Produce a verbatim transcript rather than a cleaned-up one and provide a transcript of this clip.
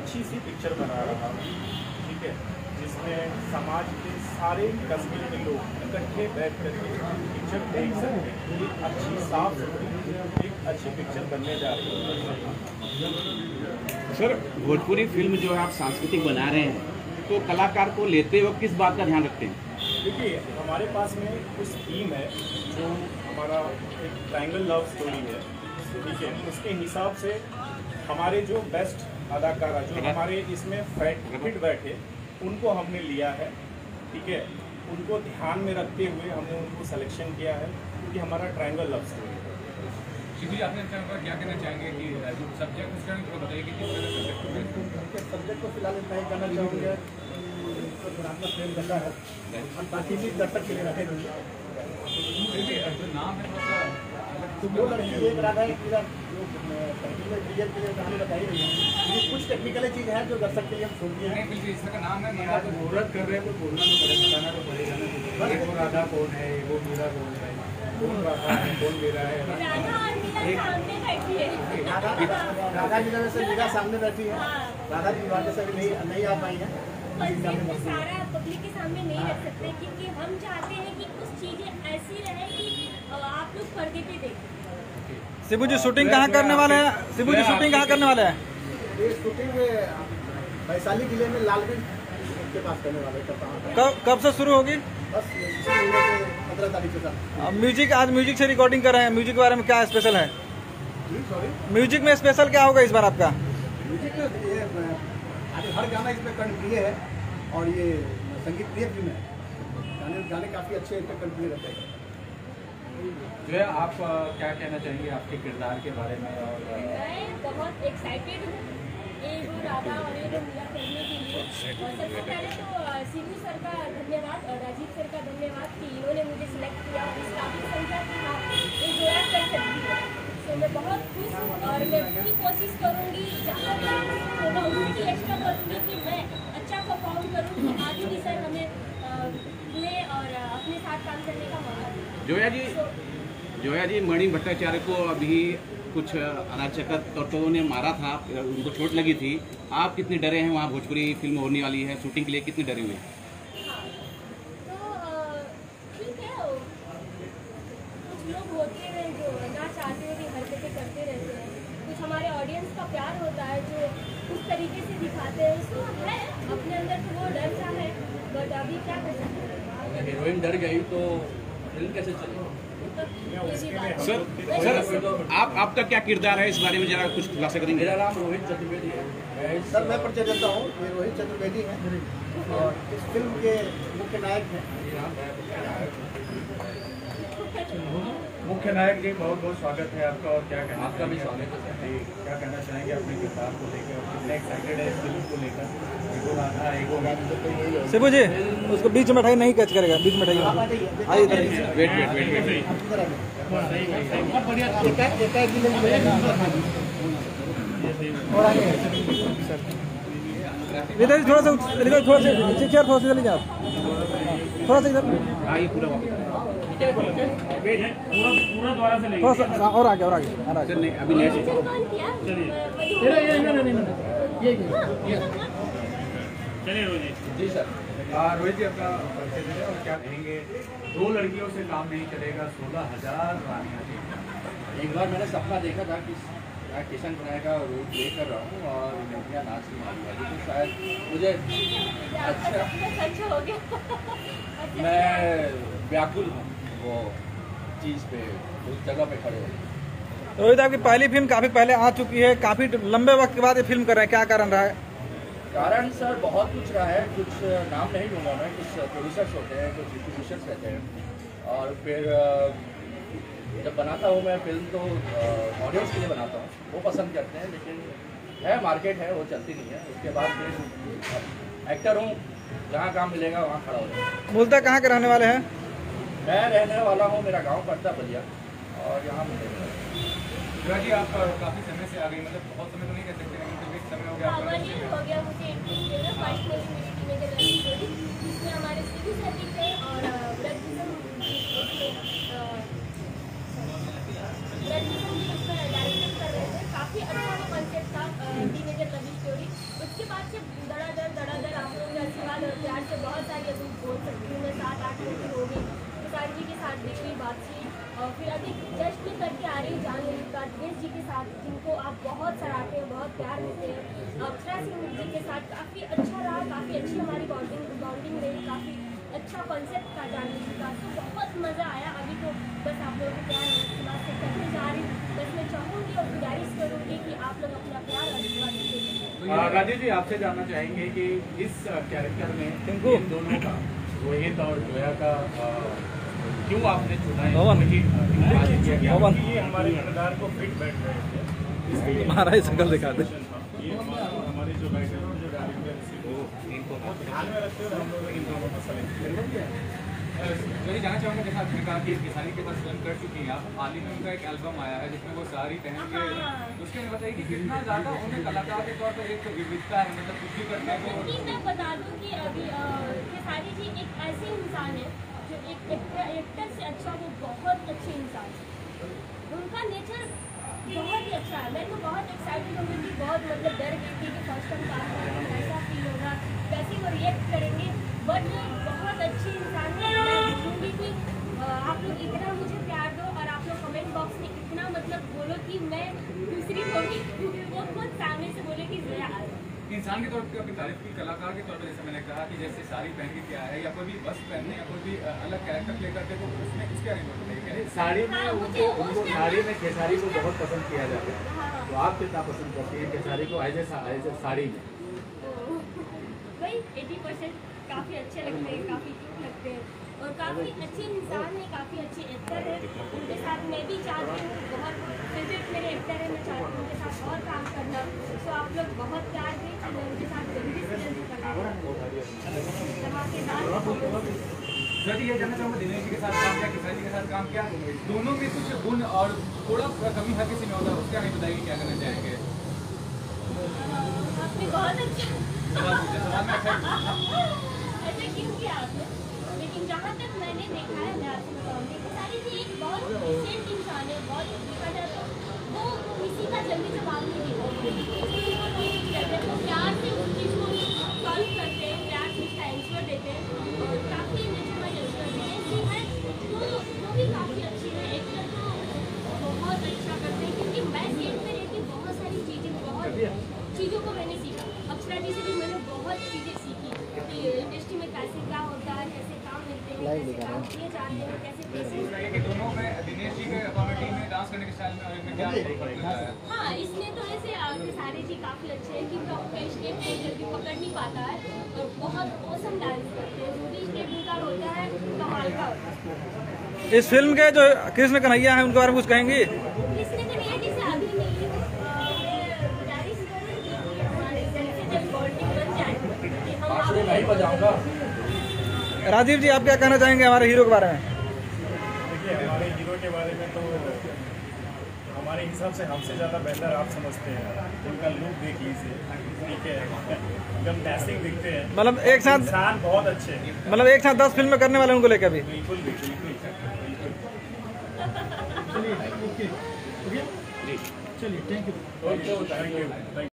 अच्छी सी पिक्चर बना रहा हूँ, ठीक है, जिसमें समाज के सारे कस्बे के लोग इकट्ठे बैठ करके पिक्चर देख सकते हैं। एक अच्छी साफ सुथरी एक अच्छी पिक्चर बनने जा रही है। सर, भोजपुरी फिल्म जो है आप सांस्कृतिक बना रहे हैं, तो कलाकार को लेते वक्त किस बात का ध्यान रखते हैं? देखिए, हमारे पास में कुछ थीम है जो हमारा एक ट्रायंगल लव स्टोरी है, ठीक है। उसके हिसाब से हमारे जो बेस्ट अदाकारा जो हमारे इसमें फिट बैठे उनको हमने लिया है, ठीक है। उनको ध्यान में रखते हुए हमने उनको सिलेक्शन किया है, क्योंकि हमारा ट्रायंगल लव स्टोरी है। शिव जी, आपने क्या कहना चाहेंगे कि जो सब्जेक्ट उसका थोड़ा बताइए कि किस तरह का सब्जेक्ट को फिलहाल इतना ही कहना चाहूँगा, गुणात्मक प्रेम करता है, हम बाकी भी दर्शक के लिए रखे जो नाम है दो लड़की एक राधा एक पूरा जो क्लियर के लिए कहानी बताई रही है। ये कुछ टेक्निकल चीज़ है जो दर्शक के लिए हम छोड़ दिए हैं। बिल्कुल इसका नाम है आप मुहूर्त कर रहे हैं तो बोलना तो पड़ेगा, बताना तो पड़ेगा ना। एक वो राधा कौन है, वो मीरा कौन है, कौन राधा है, कौन मीरा है। राधा जी में से मीरा सामने बैठी है, राधा जी वाले से नहीं नहीं आ पाई है। सारा पब्लिक के सामने नहीं रख सकते, क्योंकि हम चाहते हैं कि कुछ चीजें ऐसी रहे कि आप लोग पर्दे पे देखें। शिबू जी शूटिंग कहाँ करने वाले हैं? शिबू जी शूटिंग कहाँ करने वाले हैं? ये शूटिंग वैशाली जिले में लालगंज के पास करने वाले हैं। कब कब से शुरू होगी? बस इसी महीने के पंद्रह तारीख से सर। म्यूजिक, आज म्यूजिक से रिकॉर्डिंग कर रहे हैं, म्यूजिक के बारे में क्या स्पेशल है? सॉरी, म्यूजिक में स्पेशल क्या होगा इस बार आपका? म्यूजिक ये आज हर गाना इसमें कंठप्रिय है और ये संगीत प्रिय फिल्म है। गाने गाने काफ़ी अच्छे इसमें कंठप्रिय रहते हैं। जो है आप क्या कहना चाहेंगे आपके किरदार के बारे में? और मैं बहुत एक्साइटेड हूँ ये जो राधा और ये जो मीरा करने के लिए। और सबसे पहले तो शिबू सर का धन्यवाद और राजीव सर का धन्यवाद कि इन्होंने मुझे सिलेक्ट किया और इस काबिल समझा कि हाँ ये जोड़ा कर सकती है। तो मैं बहुत खुश हूँ और मैं पूरी कोशिश करूँगी जहाँ भी होगा उससे भी एक्स्ट्रा करूँगी कि मैं अच्छा परफॉर्म करूँ कि आगे भी सर हमें ले और अपने साथ काम करने का मौका दें। जोया जी, जोया जी, मणि भट्टाचार्य को अभी कुछ अराजक तत्वों ने मारा था, उनको चोट लगी थी। आप कितने डरे हैं? वहाँ भोजपुरी फिल्म होने वाली है, शूटिंग के लिए कितने डरे हुए हैं? हाँ, तो ठीक है, कुछ लोग होते हैं जो ना चाहते हुए भी हरकतें करते रहते हैं। कुछ हमारे ऑडियंस का प्यार होता है जो उस तरीके से दिखाते हैं, उसको है अपने अंदर तो वो डर सा है, बट अभी क्या कर सकते हैं। हीरोइन डर गई तो फिल्म कैसे चलेगी? सर, सर आप आपका क्या किरदार है इस बारे में जरा कुछ खुलासा करेंगे? मेरा नाम रोहित चतुर्वेदी है सर, मैं परिचय देता हूँ। ये रोहित चतुर्वेदी हैं और इस फिल्म के मुख्य नायक हैं। मुख्य नायक जी, बहुत बहुत स्वागत है आपका। और क्या कहना आपका भी स्वागत है। क्या कहना चाहेंगे अपने किरदार को लेकर और कितने एक्साइटेड है इस फिल्म को लेकर? एगो राधा एगो शिबू जी उसको बीच में बैठाइए, नहीं कैच करेगा, बीच में बैठाइए। आइए इधर। वेट वेट वेट वेट इधर थोड़ा सा इधर थोड़ा सा चेयर थोड़ा सा लीजिए आप, थोड़ा सा इधर आइए पूरा पूरा द्वारा से थोड़ा सा और आगे और आगे और आगे। नहीं अभी नहीं कौन किया? चलिए रोहित जी सर। रोहित जी, अपना परिचय दे और क्या कहेंगे? दो लड़कियों से काम नहीं चलेगा, सोलह हजार रानियाँ जी। एक बार मैंने सपना देखा था कि मैं किशन बनाए का रोल प्ले कर रहा हूँ और लड़कियाँ नाच नहीं मारी वाली, तो शायद मुझे अच्छा अच्छा हो गया। मैं व्याकुल हूँ वो चीज़ पे, उस जगह पे खड़े हो। रोहित, आपकी पहली फिल्म काफी पहले आ चुकी है, काफी लंबे वक्त के बाद ये फिल्म कर रहे हैं, क्या कारण रहा है? कारण सर बहुत कुछ रहा है, कुछ नाम नहीं लूँगा मैं। कुछ प्रोड्यूसर्स होते हैं, कुछ डिस्ट्रीब्यूटर्स रहते हैं और फिर जब बनाता हूँ मैं फिल्म तो ऑडियंस के लिए बनाता हूँ, वो पसंद करते हैं, लेकिन है मार्केट है वो चलती नहीं है। उसके बाद फिर एक्टर हूँ, जहाँ काम मिलेगा वहाँ खड़ा हो जाऊँ। मूलतः कहाँ के रहने वाले हैं? मैं रहने वाला हूँ, मेरा गांव पड़ता बलिया और यहाँ मिलेगा। जी, आप काफ़ी समय से आ गई, मतलब बहुत समय तो नहीं कह सकते, लेकिन एक समय हो गया। हाँ, वही हो गया मुझे एक दिन फाइट में मेरी टीनेजर लव स्टोरी, जिसमें हमारे सीधी सती थे और ब्रजभूषण ब्रजभूषण जी उसका डायरेक्शन कर रहे थे। काफ़ी अच्छा वो कॉन्सेप्ट था टीनेजर लव स्टोरी। उसके बॉन्डिंग बॉन्डिंग रही, काफ़ी अच्छा कॉन्सेप्ट था जानने का, तो बहुत मज़ा आया। अभी तो बस आप लोगों को प्यार आशीर्वाद से करते जा रही हूँ। बस मैं चाहूँगी और गुजारिश करूँगी कि आप लोग अपना प्यार आशीर्वाद दें। राजीव जी, आपसे जानना चाहेंगे कि इस कैरेक्टर में इन दोनों का, रोहित और जोया का, क्यों आपने चुना है? ये हमारे किरदार को फिट बैठ रहे थे। हमारा ही शक्ल दिखा दे। ये हमारे जो राइटर जो डायरेक्टर इनको ध्यान में रखते हुए हम लोग इन दोनों को सेलेक्ट किया। मैं जानना चाहूँगा, जैसा आपने कहा कि खेसारी के पास फिल्म कर चुकी हैं आप, हाल ही में उनका एक एल्बम आया है जिसमें वो साड़ी पहन के, उसके लिए बताइए कि कितना ज़्यादा उन्हें कलाकार के तौर पर एक विविधता है, मतलब कुछ भी करते हैं वो। मैं बता दूँ कि अभी खेसारी जी एक ऐसे इंसान है जो एक एक्टर से अच्छा, वो बहुत अच्छे इंसान है, उनका नेचर बहुत ही अच्छा है। मैं तो बहुत एक्साइटेड हूँ कि बहुत मतलब डर गई थी कि फर्स्ट टाइम काम कर रहे हैं, ऐसा फील होगा, कैसे वो रिएक्ट करेंगे, बट बहुत अच्छी इंसान है। मैं बोलूँगी कि आप लोग इतना मुझे प्यार दो और आप लोग कमेंट बॉक्स में इतना मतलब बोलो कि मैं दूसरी होगी, क्योंकि वो खुद सामने से बोले कि जया इंसान के तौर पर अपनी तारीफ की, कलाकार के तौर पर जैसे मैंने कहा कि जैसे साड़ी पहन के क्या है, या कोई भी वस्त्र पहनने या कोई भी अलग कैरेक्टर प्ले करते, तो उसमें उसके बारे में साड़ी में उनको उनको साड़ी में खेसारी को बहुत पसंद किया जाता है, तो आप कितना पसंद करती हैं खेसारी को एज ए साड़ी में? भाई एटी परसेंट काफ़ी अच्छे लगते हैं, काफ़ी क्यूट लगते हैं और काफ़ी अच्छे इंसान है, काफ़ी अच्छे एक्टर है। उनके साथ मैं भी चाहती हूँ, बहुत फेवरेट मेरे एक्टर है, मैं चाहती हूँ उनके साथ और काम करना। तो आप लोग बहुत प्यार दें, मैं उनके साथ जल्दी से जल्दी करना धमाकेदार। सर ये जानना चाहूँगा, दिनेश जी के साथ काम किया, खेसारी जी के साथ काम किया, दोनों में कुछ गुण और थोड़ा कमी हर किसी में होता है, उसके आगे बताइए क्या करना चाहेंगे? आपने बहुत अच्छा सवाल पूछा, सवाल में अच्छा ऐसा क्यों किया आपने? लेकिन जहाँ तक मैंने देखा है, मैं आपको बताऊँगी, खेसारी जी एक बहुत पेशेंट इंसान है, बहुत देखा जाए तो वो किसी का जल्दी जवाब नहीं देते, वो प्यार से उस चीज़ को सॉल्व करते हैं, प्यार से उसका आंसर देते हैं और काफ़ी नेचुरल आंसर देते हैं। तो वो भी काफ़ी अच्छी है, एक्टर तो बहुत अच्छा करते हैं, क्योंकि मैं सेट में रहती बहुत सारी चीज़ें, बहुत चीज़ों को मैंने सीखा। अक्षरा जी से भी मैंने बहुत चीज़ें सीखी कि इंडस्ट्री में कैसे क्या होता है, कैसे काम मिलते हैं, कैसे काम किए जाते हैं, कैसे पैसे। कि दोनों में दिनेश जी के कॉमेडी में डांस करने के स्टाइल में और इनमें क्या फर्क लगता है? हाँ, इसमें तो ऐसे खेसारी जी काफ़ी अच्छे हैं, क्योंकि आपका स्टेप नहीं जल्दी पकड़ नहीं पाता है और बहुत औसम डांस करते हैं, जो भी स्टेप उनका होता है कमाल का होता है। इस फिल्म के जो कृष्ण कन्हैया हैं उनके बारे में कुछ कहेंगी? कृष्ण कन्हैया जी से अभी नहीं, मैं गुजारिश करूँगी कि हमारे जल्द से जल्द बॉन्डिंग बन जाए कि हम आप नहीं बजाऊंगा। राजीव जी, आप क्या कहना चाहेंगे हमारे हीरो के बारे में? देखिए, हमारे हीरो के बारे में तो हमारे हिसाब से हमसे ज़्यादा बेहतर आप समझते हैं। उनका लुक देख लीजिए, ठीक है, एकदम डैशिंग दिखते हैं, मतलब एक साथ इंसान बहुत अच्छे हैं, मतलब एक साथ दस फिल्में करने वाले उनको लेकर अभी बिल्कुल बिल्कुल चलिए, ओके, ओके, चलिए, thank you. Thank you thank you.